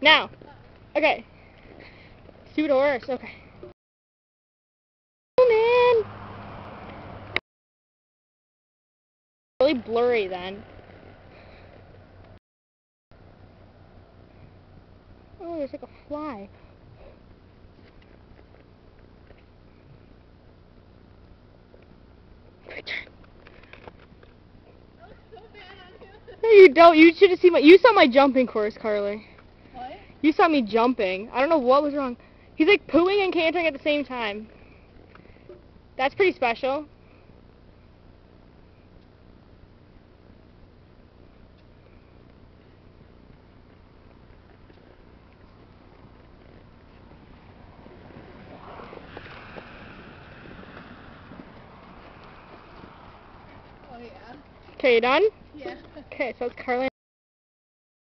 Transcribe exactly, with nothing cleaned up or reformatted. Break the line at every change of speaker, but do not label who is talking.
Now. Okay. Let's do it worse. Okay. Oh, man. Really blurry then. Oh, there's like a fly. No, you don't. You should have seen my. You saw my jumping course, Carly.
What?
You saw me jumping. I don't know what was wrong. He's like pooing and cantering at the same time. That's pretty special.
Oh yeah.
Okay, you done?
Yeah.
Okay, so it's Carly.